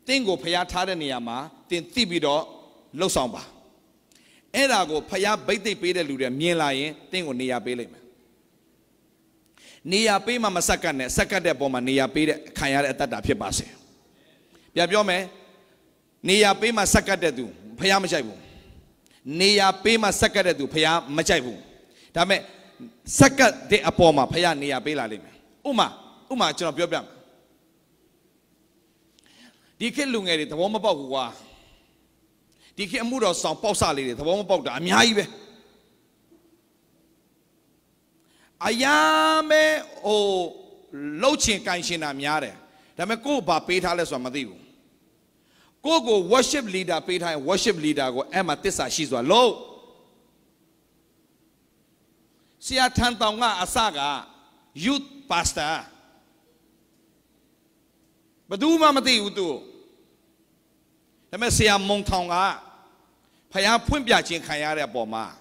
Tingo Paya Tada Niama, Tin Thibido, Losamba. Erago Paya Bete Pede Luda, Mielaye, Tingo Nia Belim. Nia Pema Masakane, Sakade Boma, Nia Pede, Kayar at that Pibase. Yabiome, Nia Pema Sakadedu, Paya Majabu. Nia Pema Sakadedu, Paya Majabu. Dame Sakat de Apoma, Paya Nia Bela. Uma, John Biobam. Dike Lungeri, the woman about who are. Dike Mudo San Posali, the woman about the Amiabe. Ayame o Lochin Kanshina Miare. Dameko ba Petales or Madiu. Go worship leader, Peter and worship leader go Emma Tessa, she's a low. See a Tantonga Asaga, youth pastor. But do Mamati Udu. The Messia Montonga Paya Pumbiachin Kayara Boma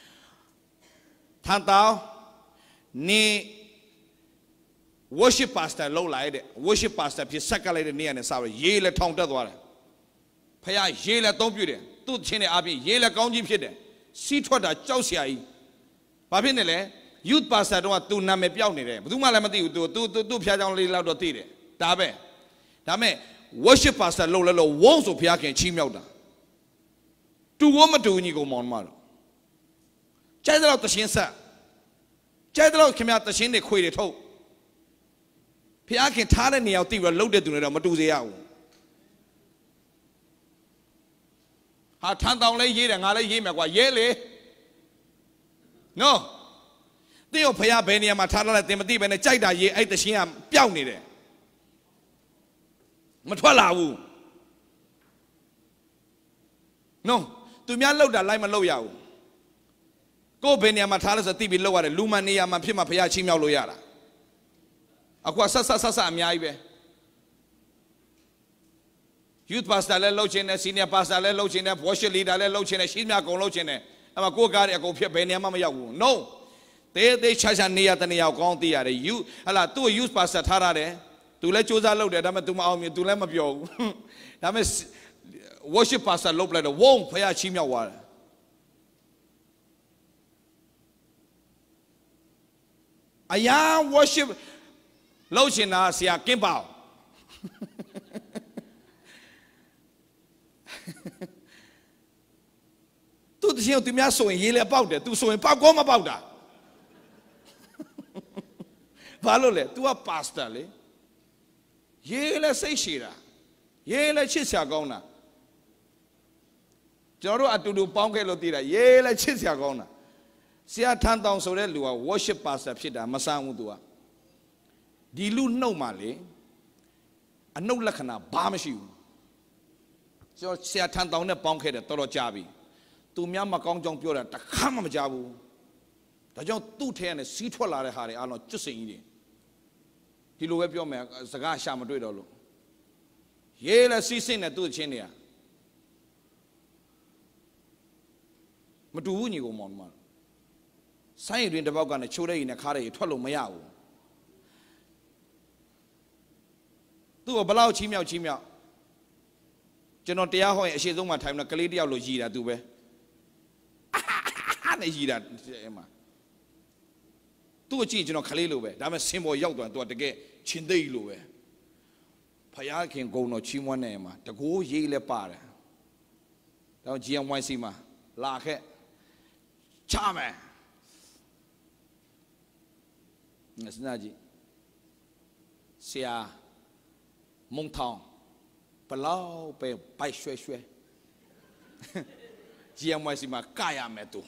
Tantao Ni worship pastor low light, worship pastor, Pisacalated near and Sour, Yale Tong Dadwara Paya Yale don't beauty, two chinny abbey, Yale County Pide, see what a Chausiai Papinele, youth pastor don't want to name Pione, Dumalamati do Piadan Lado Tide, Dabe, Dame, worship pastor low low, won't of Piac and Chimilda. Two woman to Nigo Monmaro. Chat out the Shinsa. Chat out came out the Shin, they quit it home. Piac and Tarani out there loaded to the Matuzia. How turn down lay ye and I lay him at what yele? No. They will pay up Benia Matala at the Matib and a China ye ate the Shiam Piauni. Matwala. No. To me, I love that Lima Loyal. Go Benia Matalas at TV lower, Lumania, Mapima Piachima Loyara. Aqua Sasa Miabe. Youth pastor Lochin, senior pastor Lochin, worship leader Lochin, Shima Golochin, I'm a go guard, I go Pia Benia Mamayagu. No. They charge a near than your county. You, Allah, two youth pastor Tarade, to let you load it, I'm to my army, to let me go. That means. Worship pastor low blood won't pay a chimia water. I am worship Lochina Sia Kimbao. To the hill to me, so in Yale about it, to so in Pagoma about that. Valole, to a pastor, Yale say Shira, Yale Chisagona. Joro atudu Ponke Lotira, Yale Chisagona. See a tan down so that you are worship pastor Pida, Masamudua. Dilu no Mali, and no Lakana, Bamashu. So see a tan down the Ponke, the Toro Jabi. To Miama Kong Jong Pura, the Kama Jabu. The John 210 is Sitwala Hari, are not just saying it. He look up your man, Zaga Shamadrido. Yale season at two Chenia. Matu ni go mon. Sai rin the bogan a chode in a car a twelve mayao. Do a balau chimia. Genotea, she don't want time, like Caledia Logia do be. That Emma. Do a change in a Kalilube, that was Simo Yogdan to the gate, Chinde Lube. Paya can go no chimwa name, the go ye le pare. Now GM Sima, Lake. Charme. Naji. Sia Montong. Palau pe pai shwe. GMYSima Kaya Metu.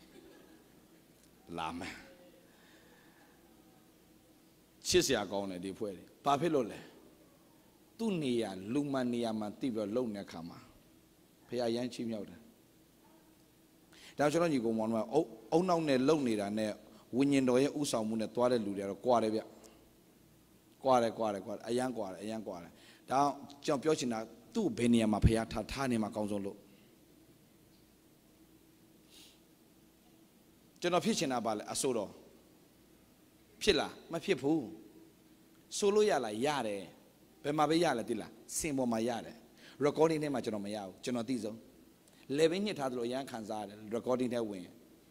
Lame. Chisia gone di puede. Papilole. Tunia Lumania Mantiba Lone Kama. Paya Yanchi Mioda. That's why you go one way. Oh, no, ne lonely than ne winning the Usamun at Tuare Ludia, Quarter, a young quarter. Down jump Yoshina, two Benia Mapia Tatani Maconsolo. General Pitching about a solo. Pilla, my people. Solo yala yare, Bemabeyala dilla, Simo Mayare. recording ထဲမှာကျွန်တော်မရဘူးကျွန်တော်သိဆုံး level ညှစ်ထားသလိုအရန်ခံစားရတယ် recording ထဲဝင်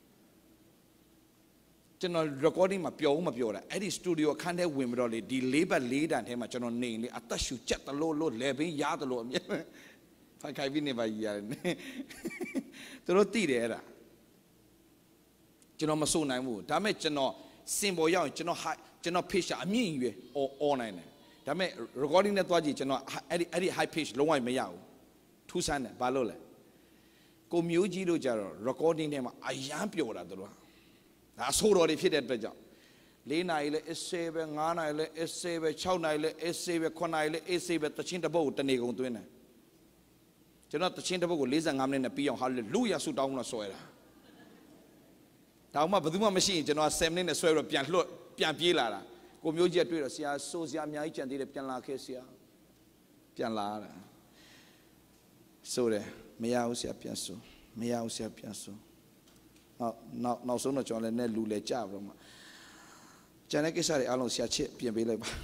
ကျွန်တော် recording မှာပျော်ဦးမပျော်တာအဲ့ဒီ studio အခန်းထဲဝင်ပြီးတော့လေဒီ၄ဘက်၄တန်ထဲမှာကျွန်တော်နေလေအသက်ရှူချက်တလို့လို့ level ရသလိုအမြဲဖိုင်ခိုင်ပြီးနေပါရတယ်သူတို့သိတယ်အဲ့ဒါကျွန်တော်မစိုးနိုင်ဘူးဒါပေမဲ့ကျွန်တော်စင်ပေါ်ရောက်ရင်ကျွန်တော် page အမြင့်ရွယ်အော်နိုင်တယ်ဒါပေမဲ့ recording နဲ့တွားကြည့်ကျွန်တော်အဲ့ဒီ high page လုံးဝမရဘူးထူးဆန်းတယ်ဘာလို့လဲကိုမျိုးကြီးတို့ကြတော့ recording ထဲမှာအယမ်းပျော်တာတို့ကဒါအဆိုးတော်တွေဖြစ်တဲ့အတွက်ကြောင့်၄နာရီလဲ essay ပဲ9နာရီလဲ essay ပဲ6နာရီလဲ essay ပဲ9နာရီလဲ essay ပဲတချင်းတစ်ပုတ်ကိုတနေကုန်သွင်းတယ်ကျွန်တော်တချင်းတစ်ပုတ်ကို45မိနစ်နဲ့ပြီးအောင်ဟာလူရဆူတောင်းလို့ဆွဲတာဒါမှဘယ်သူမှမရှိရင်ကျွန်တော်7မိနစ်နဲ့ဆွဲတော့ပြန်ပြေးလာတာကိုမျိုးကြီးကတွေ့တော့ဆရာဆိုဆရာအများကြီးကြံသေးတယ်ပြန်လာခဲ့ဆရာပြန်လာတာဆိုတယ်မရဘူးဆရာပြန်ဆိုမရဘူးဆရာပြန်ဆိုနောက်ဆုံးတော့ကျွန်တော်လည်းနဲ့လူလည်းကြပါတော့မှကျန်တဲ့ကိစ္စတွေအားလုံးဆရာချစ်ပြင်ပေးလိုက်ပါ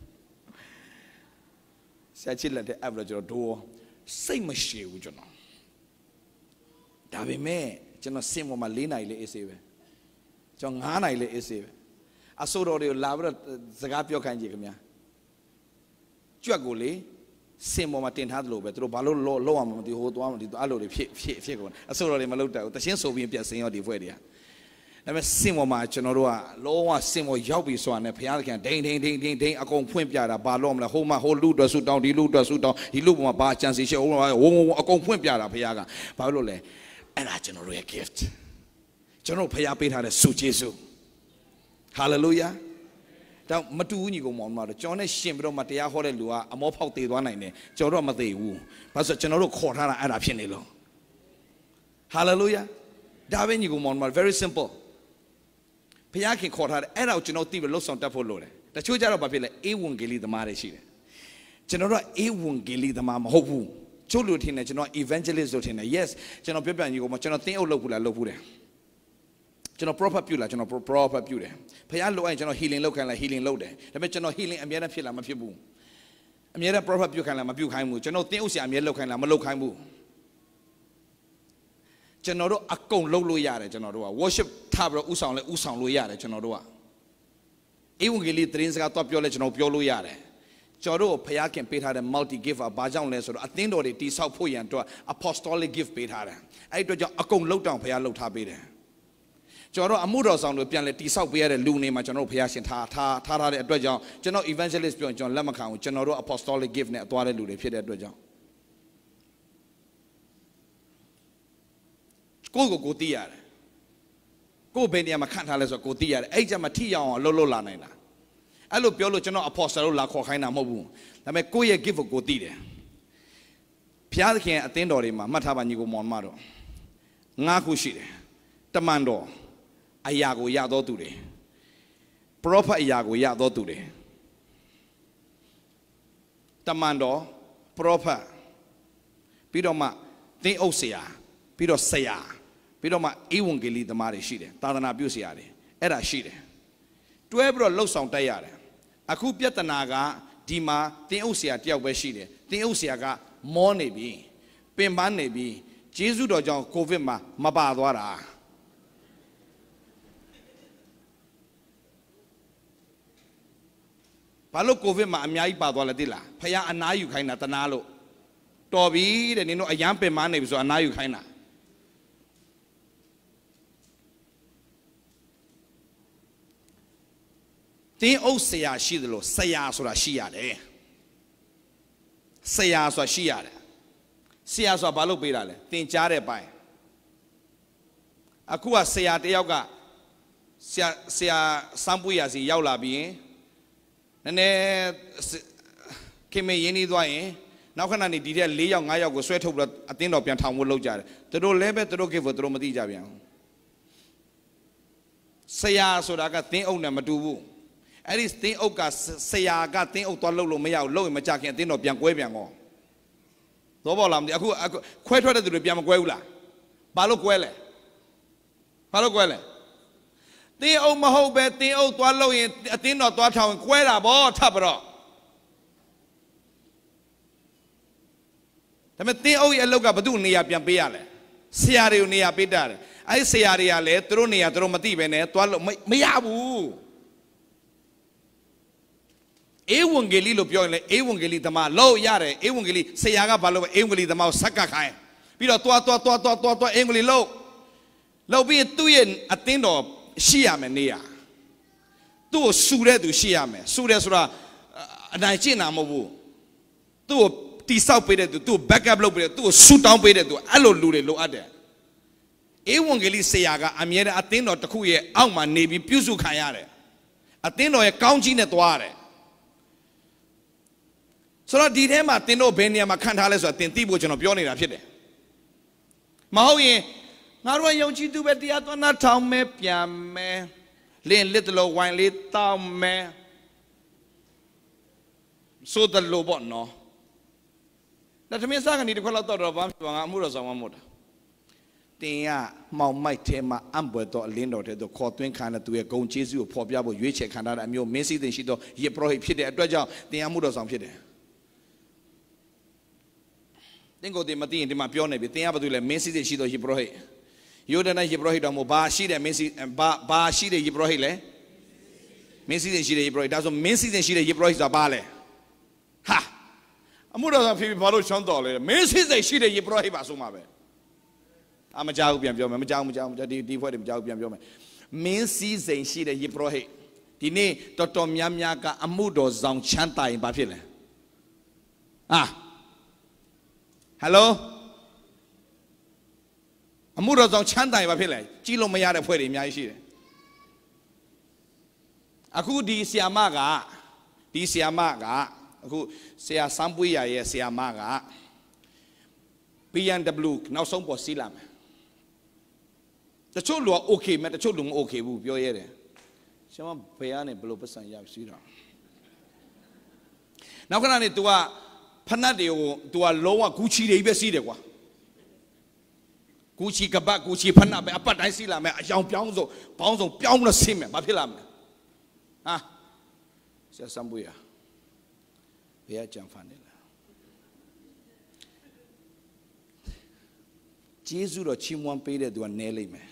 ဆရာချစ်လက်တဲ့ app တော့ကျွန်တော်တို့စိတ်မရှိဘူးကျွန်တော်ဒါပေမဲ့ကျွန်တော်စင်ပေါ်မှာ4နာရီလေး essay ပဲကျွန်တော်9နာရီလေး essay ပဲအဆိုတော်တွေကိုလာပြီးတော့စကားပြောခိုင်းကြည့်ခင်ဗျာကြွက်ကိုလေစင်ပေါ်မှာတင်ထားသလိုပဲသူတို့ဘာလို့လောက်အောင်မသိဟိုသွားမသိအဲ့လိုတွေဖြစ်ကုန်အဆိုတော်တွေမလုပ်တတ်ဘူးတချင်းဆိုပြီးပြက်စင်ရောဒီဖွဲ့တွေကဒါပေမဲ့စင်ပေါ်မှာကျွန်တော်တို့ကလုံးဝစင်ပေါ်ရောက်ပြီဆိုတာနဲ့ဘုရားသခင်ဒိန်အကုန်ဖွင့်ပြတာဘာလို့မလဲဟိုလူအတွက်ဆူတောင်းဒီလူအတွက်ဆူတောင်းဒီလူပေါ်မှာဘာချန်စီရှေ့ဝုံအကုန်ဖွင့်ပြတာဘုရားကဘာလို့လဲအဲ့ဒါကျွန်တော်တို့ရဲ့ gift ကျွန်တော်ဘုရားပေးထားတဲ့ဆုကျေးဇူး hallelujah တော့မတူဘူးညီကောင်မောင်တို့ကျွန်တော်နဲ့ရှင်ပြီးတော့မတရားဟောတဲ့လူကအမောဖောက်သေးသွားနိုင်တယ်ကျွန်တော်တော့မသေးဘူးဘာလို့ကျွန်တော်တို့ခေါ်ထားတာအဲ့ဒါဖြစ်နေလို့ hallelujah ဒါပဲညီကောင်မောင်တို့ very simple ဘုရားခင်ခေါ်ထားတယ်အဲ့ဒါကိုကျွန်တော်သိပြီးလှုပ်ဆောင်တတ်ဖို့လိုတယ်တချို့ကြတော့ဘာဖြစ်လဲအေဝံဂေလိသမားတွေရှိတယ်ကျွန်တော်တို့အေဝံဂေလိသမားမဟုတ်ဘူးချို့လူထင်တယ်ကျွန်တော် evangelist လို့ထင်တယ် yes ကျွန်တော်ပြပြညီကောင်မကျွန်တော်သင်းအုပ်လုပ်ဘူးလားလုပ်ဘူးတယ်ကျွန်တော် prophet ပြုလားကျွန်တော် prophet ပြုတယ်ဖခင်လိုအပ်ရင်ကျွန်တော် healing လုပ်ခိုင်းလား healing လုပ်တယ်ဒါပေမဲ့ကျွန်တော် healing အများနဲ့ဖြစ်လားမဖြစ်ဘူးအများနဲ့ prophet ပြုခိုင်းလားမပြုခိုင်းဘူးကျွန်တော်သင်းဥစ္စာအများလုပ်ခိုင်းလားမလုပ်ခိုင်းဘူးကျွန်တော်တို့အကုန်လုပ်လို့ရတယ်ကျွန်တော်တို့က worship ထားပြီးတော့ဥဆောင်လဲဥဆောင်လို့ရတယ်ကျွန်တော်တို့ကဧဝံဂေလိသတင်းစကားတော့ပြောလဲကျွန်တော်ပြောလို့ရတယ်ကျွန်တော်တို့ဖခင်ပေးထားတဲ့ multi gift ဘာကြောင့်လဲဆိုတော့အသင်းတော်တွေတိဆောက်ဖို့ရန်အတွက် apostolic gift ပေးထားတယ်အဲ့ဒီအတွက်ကြောင့်အကုန်လုပ်တောင်ဖခင်လှုပ်ထားပေးတယ်ကျွန်တော်အမှုတော်ဆောင်တို့ပြန်လဲတိဆောက်ပေးရတဲ့လူနေမှာကျွန်တော်တို့ဘုရားရှင်ထားတဲ့အတွက်ကြောင့်ကျွန်တော် evangelist ပြောရင်ကျွန်တော်လက်မခံဘူးကျွန်တော်တို့ apostolic gift နဲ့အသွားတဲ့လူတွေဖြစ်တဲ့အတွက်ကြောင့်ကိုသိရတယ်ကိုဘယ်နေရာမှာခန့်ထားလဲဆိုတော့ကိုသိရတယ်အဲ့ကြမှာထိရောက်အောင်လှုပ်လာနိုင်တာအဲ့လိုပြောလို့ကျွန်တော် apostle တို့လာခေါ်ခိုင်းတာမဟုတ်ဘူးဒါပေမဲ့ကိုယ့်ရဲ့ gift ကိုသိတယ်ဘုရားသခင်အသင်းတော်တွေမှာမှတ်ထားပါညီကိုမောင်မတော်9ခုရှိတယ်တမန်တော်အရာကိုရသောသူတွေ prophet အရာကိုရသောသူတွေတမန်တော် prophet ပြီးတော့မှသင်းအုပ်ဆရာပြီးတော့ဆရာပြီးတော့မှဧဝံဂေလိသမားတွေရှိတယ်သာသနာပြုဆရာတွေအဲ့ဒါရှိတယ်တွဲပြီးတော့လှုပ်ဆောင်တက်ရတယ်အခုပြဿနာကဒီမှာသင်းအုပ်ဆရာတယောက်ပဲရှိတယ်သင်းအုပ်ဆရာကမောနေပြီပင်ပန်းနေပြီဂျေဇုတော်ကြောင့်ကိုဗစ်မှာမပါသွားတာဘာလို့ကိုဗစ်မှာအများကြီးပါသွားလဲသိလားဖခင်အနားယူခိုင်းတာတနာလို့တော်ပြီတဲ့နင်တို့အယမ်းပင်ပန်းနေပြီဆိုအနားယူခိုင်းတာတင်းအုပ်ဆရာရှိသလိုဆရာဆိုတာရှိရတယ်ဆရာဆိုတာရှိရတယ်ဆရာဆိုတာဘာလို့ပေးတာလဲသင်ကြားတဲ့ပိုင်းအခုကဆရာတယောက်ကဆရာစမ်းပွေရစီရောက်လာပြီးရင်နည်းနည်းခင်မရင်းနှီးသွားရင်နောက်ခဏနေဒီတဲ့4ယောက်5ယောက်ကိုဆွဲထုတ်ပြီးတော့အတင်းတော်ပြန်ထောင်ဖို့လုပ်ကြတယ်သူတို့လည်းပဲသူတို့ကိဖို့သူတို့မသိကြပြန်ဘူးဆရာဆိုတာကသင်းအုပ်နဲ့မတူဘူးအဲ့ဒီသင်းအုပ်ကဆရာကသင်းအုပ်သွားလှုပ်လို့မရဘူးလှုပ်ရင်မကြခင်အတင်းတော်ပြန်ကွဲပြန်ကောသောဘောလားမသိအခုခွဲထွက်တဲ့သူတွေပြန်မကွဲဘူးလားဘာလို့ကွဲလဲဘာလို့ကွဲလဲတင်းအုပ်မဟုတ်ပဲတင်းအုပ်သွားလှုပ်ရင်အတင်းတော်သွားထောင်ရင်ကွဲတာဗောထပ်ပြီးတော့ဒါပေမဲ့သင်အုပ်ရဲ့အလောက်ကဘသူနေရာပြန်ပေးရလဲဆရာတွေကိုနေရာပေးတာတယ်အဲ့ဆရာတွေကလည်းသူတို့နေရာသူတို့မသိပဲနဲ့သွားလို့မရဘူးဧဝံဂေလိလို့ပြောရင်လေဧဝံဂေလိသမားလို့ရတယ်ဧဝံဂေလိဆရာကဘာလို့ပဲဧဝံဂေလိသမားကိုဆက်ကခိုင်းပြီးတော့သွားဧဝံဂေလိလို့ပြီးသူ့ရဲ့အသင်းတော်ရှိရမယ်နေရာသူ့ကိုဆူတဲ့သူရှိရမယ်ဆူတယ်ဆိုတာအနိုင်ကျင့်တာမဟုတ်ဘူးသူ့ကိုတိဆောက်ပေးတဲ့သူ့ကို backup လုပ်ပေးတဲ့သူ့ကိုဆူတောင်းပေးတဲ့သူအဲ့လိုလူတွေလိုအပ်တယ်ဧဝံဂေလိဆရာကအမြဲတမ်းအသင်းတော်တစ်ခုရဲ့အောက်မှာနေပြီးပြုစုခံရတယ်အသင်းတော်ရဲ့ကောင်းကြီးနဲ့သွားရတယ်ဆိုတော့ဒီထဲမှာသင်တို့ဘယ်နေရာမှာခံထားလဲဆိုတာသင်သိဖို့ကျွန်တော်ပြောနေတာဖြစ်တယ်မဟုတ်ရင်ငါတို့ယုံကြည်သူပဲတရားသွန်နာထောင်မဲပြန်မဲလင်းလစ်တလို့ဝိုင်းလေးတောင်းမဲဆိုတလို့ပေါ့နော်ဒါသမီးစားကနေတစ်ခွက်လောက်တော့ဘာမှငါအမှုတော်ဆောင်မမို့တာတင်ရမောင်မိုက်ထဲမှာအံပွယ်တော့အလင်းတော်တဲ့သူခေါ်သွင်းခံတဲ့သူရဲ့ဂုံကျေးဇူးကိုဖော်ပြဖို့ရွေးချယ်ခံထားတဲ့အမျိုးမင်းစည်းသိရှိတော့ယေပရောဟိတ်ဖြစ်တဲ့အတွက်ကြောင့်တင်ရမှုတော်ဆောင်ဖြစ်တယ်တင်ကိုတင်မသိရင်ဒီမှာပြောနေပြီတင်ရဘာလို့လဲမင်းစည်းသိရှိတော့ယေပရောဟိတ်ယောဒန်ယေပရောဟိတ်တော်မို့ဘာရှိတဲ့မင်းစည်းဘာရှိတဲ့ယေပရောဟိတ်လဲမင်းစည်းသိရှိတဲ့ယေပရောဟိတ်ဒါဆိုမင်းစည်းသိရှိတဲ့ယေပရောဟိတ်ဆိုတာဘာလဲဟာအမှုတော်ဆောင်ဖြစ်ပြီးဘာလို့ချောင်းတော်လဲမင်းစည်းသိရှိတဲ့ယေပရောဟိတ်ပါဆိုမှာပဲမကြောက်ပြန်ပြောမယ်မကြောက်ဒီဖွဲ့တွေမကြောက်ပြန်ပြောမယ်မင်းစည်းစိမ်ရှိတဲ့ယေပရောဟိတ်ဒီနေ့တော်တော်များများကအမှုတော်ဆောင်ချမ်းသာရင်ဘာဖြစ်လဲဟယ်လိုအမှုတော်ဆောင်ချမ်းသာရင်ဘာဖြစ်လဲကြီးလို့မရတဲ့ဖွဲ့တွေအများကြီးရှိတယ်အခုဒီဆီယာမကအခုဆရာစမ်းပွေးရရဲ့ဆီယာမက BMW နောက်ဆုံးပေါ်စီးလာမယ်တချို့လူက okay မဲ့တချို့လူမ okay ဘူးပြောရတယ်ကျွန်မဘယ်ကနေဘလို့ပတ်စံရစီးတော့နောက်ခဏနေ तू ကဖနတ်တွေကို तू ကလုံးဝဂူချီတွေပဲစီးတယ်ကွာဂူချီကပတ်ဂူချီဖနတ်ပဲအပတ်တိုင်းစီးလာမယ်အယောင်ပြောင်းစုံဘောင်းစုံပြောင်းလို့ဆင်းမယ်ဘာဖြစ်လာမလဲဆရာစံပွေးရဘယ်အကြံဖန်နေလဲကျေးဇူးတော်ချီးမွမ်းပေးတဲ့သူကနဲလိမ့်မယ်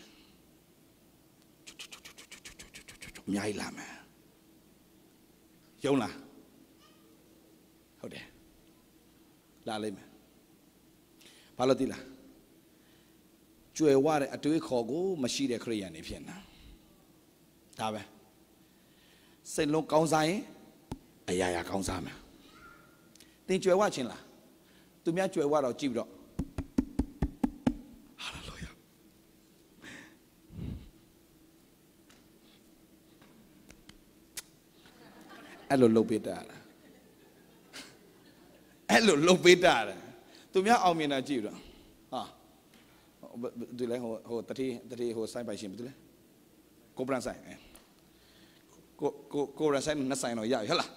အများကြီးလာမယ်ယုံလားဟုတ်တယ်လာလိမ့်မယ်ဘာလို့သိလားကြွယ်ဝတဲ့အတွေးခေါ်ကိုမရှိတဲ့ခရိယန်တွေဖြစ်နေတာဒါပဲစိတ်လုံးကောင်းစားရင်အရာရာကောင်းစားမယ်သင်ကြွယ်ဝခြင်းလားသူများကြွယ်ဝတော့ကြည့်ပြီးတော့အဲ့လိုလုပ်ပေးတာအဲ့လိုလုပ်ပေးတာသူများအောင်မြင်တာကြည့်တော့သူလဲဟိုတတိဟိုဆိုင်ပိုင်ရှင်ဘာလဲကိုဘရန်ဆိုင်ကိုဘရန်ဆိုင်နှစ်ဆိုင်တော့ရရဟလား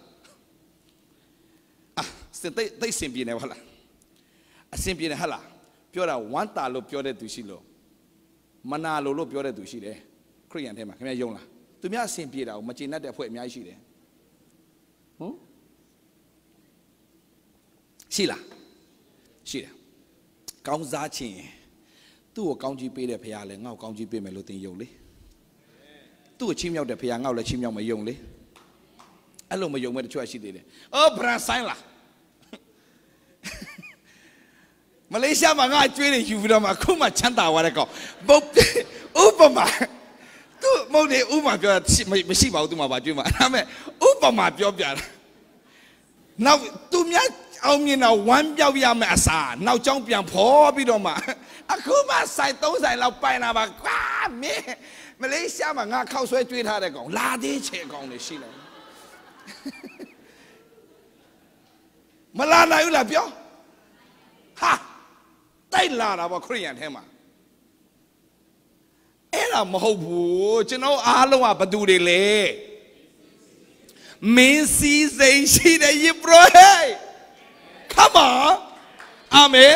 စတိတ်စင်ပြေနေပါလားအစင်ပြေနေဟလားပြောတာဝမ်းတာလို့ပြောတဲ့သူရှိလို့မနာလို့ပြောတဲ့သူရှိတယ်ခရိယန်ထဲမှာခင်ဗျာယုံလားသူများအစင်ပြေတာကိုမကျေနပ်တဲ့အဖွဲ့အများကြီးရှိတယ်ရှိလားရှိတယ်ကောင်းစားခြင်းသူ့ကိုကောင်းကြီးပေးတဲ့ဘုရားလည်းငါ့ကိုကောင်းကြီးပေးမယ်လို့သင်ယုံလေသူ့ကိုချီးမြှောက်တဲ့ဘုရားငါ့ကိုလည်းချီးမြှောက်မယုံလေအဲ့လိုမယုံမဲ့တချို့ရှိသေးတယ်ဘရန်ဆိုင်လားမလေးရှားမှာငါကျွေးနေယူပြီးတော့မှအခုမှချမ်းသာသွားတဲ့ကောင်ဥပမာသူမဟုတ်တယ်ဥပမာပြောတာမရှိပါဘူးသူမှပါကျွေးမှာဒါပေမဲ့ဥပမာပြောပြတာနောက်သူများအောင်မြင်တော့ဝမ်းပြောက်ရမယ်အစားနောက်ကျောင်းပြန်ဖော်ပြီးတော့မှအခုမှဆိုင်3ဆိုင်လောက်ပိုင်လာပါကွာမလေးရှားမှာငါခောက်ဆွဲကျွေးထားတဲ့ကောင်လာသေးချေကောင်တွေရှိတယ်မလာနိုင်ဘူးလားပြောဟာတိုက်လာတာပေါ့ခရိယန်ထဲမှာအဲ့ဒါမဟုတ်ဘူးကျွန်တော်အားလုံးကဘသူတွေလဲမင်းစည်းစိမ်ရှိတဲ့ယေဘရဟိတ် Come on Amen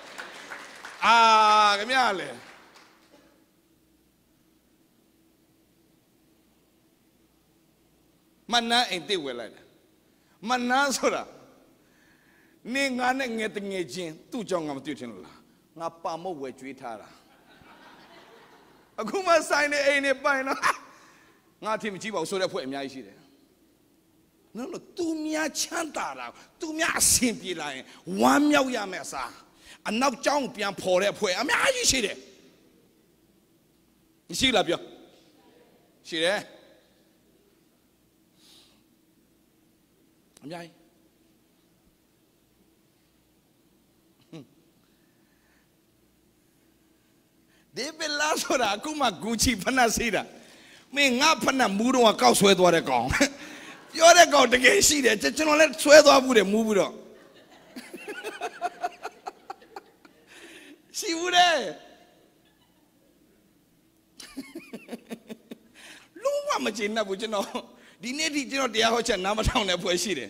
ခင်ဗျားလေမနန်းအိမ်တိတ်ဝယ်လိုက်တယ်မနန်းဆိုတာ Ninga get the agent, 2 jong of duty. Napamo wet Twitter. A kuma sign any by not him, Jibo, so that put me. I see there. No, 2 mea chantara, 2 mea simply line, 1 meow yamesa. And now jump and pour that way. I mean, how you see it? You see, love you. See there? I'm David Lasora, Kuma Gucci Panasida. Me up and a mood on a cow sweat what a gong. You're the god to get see that. You know, let's sweat off with a move it on. She would have. No one much enough, would you know? The native, you know, the house and number down there for she.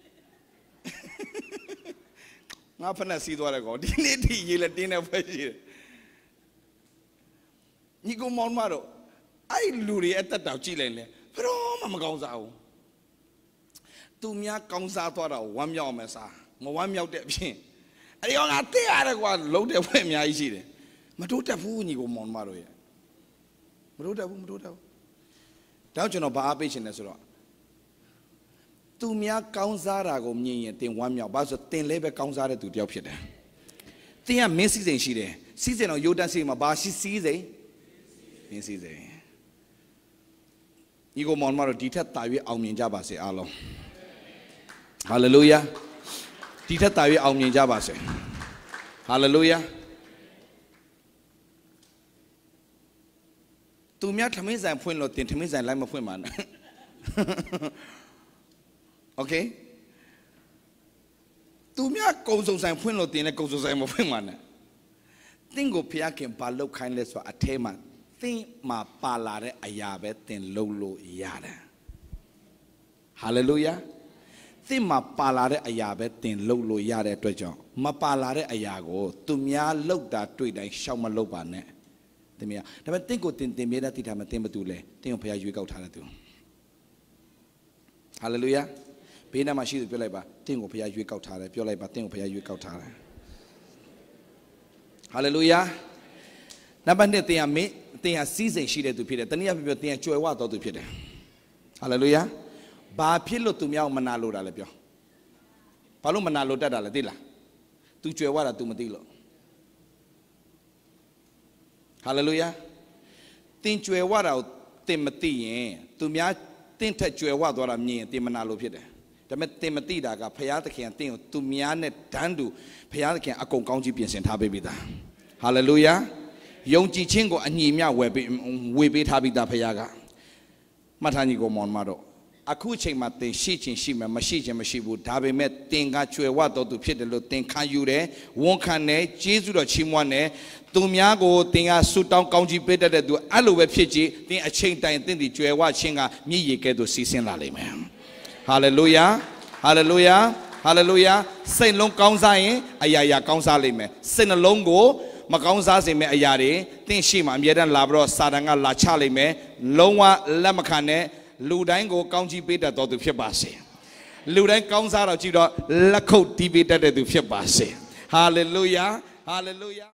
Not when I see what I go. The native, you let dinner for she. Nico Monmaro, I lure at the Chile, but oh, Mamma goes out. 2 mea comes out of 1 meow messa, 1 meow de. I don't have the other one loaded with me. I see it. Maduta Funi go Monmaro. Maduta. Don't you know about patient as well? 2 mea counts out of me and 1 meow, but 10 labor counts out to the option. They are Mrs. and she there. Season of Yoda see my bar, she sees a. You go Monmaro detail Tavi Almin Jabba say allo. Hallelujah. Detail Tavi Almin Jabba say. Hallelujah. To me, Tamisa and Point Lotin, Tamisa and Lima Puman. Okay? To me, Cosos and Point Lotin and Cosos and Puman. Tingo Piakin Palo kindness for a tema. Think ma palare ayabe ten lolo yada. Hallelujah. Think ma palare ayabe ten lolo yada tojo. Ma palare ayago. Tumia look that tweet and shama lobane. Temia. The think of Timida Titama Timbatule. Think of Pia you go to. Hallelujah. Pina Mashi Pileba. Think of Pia you go to. Pioleba. Think of Pia you go to. Hallelujah. Nabande they are me. They are season she to Peter. Tania people think you what to Peter. Hallelujah. Ba pillow to meow manalo dalapio. Palo manalo daladilla. To Chewara to Madilo. Hallelujah. Think Chewara Timothy, to me, think that you are what I mean, Timanalo Peter. The Timothy that got Payata can think to me and Tandu, Payata can account county piece and Tabibida. Hallelujah. Young Chichingo and Yimia we beat Habida Payaga. Matani go Monmaro. A coaching Mate, Shichin Shima, Mashich and Mashibu, Tabi met Tinga Chuewato to Piedelo, Tinka Yure, Wonkane, Jesu or Chimwane, Tumiago, Tinga, Sutan County Peter that do Aloe Pichi, Ting a chain time, Tindy Chuewa Chinga, Miyake to Sisin Laliman. Hallelujah, Hallelujah, Hallelujah. Saint Long Counsain, Ayaya Counsalime, Saint Longo. Macaunza me ayari, think shima, Miedan Labro, Sadanga La Charlime, Longwa Lamacane, Ludango County Peter to Fiabasi. Ludan Counsa of Chido, Laco TV to Fiabasi. Hallelujah, Hallelujah.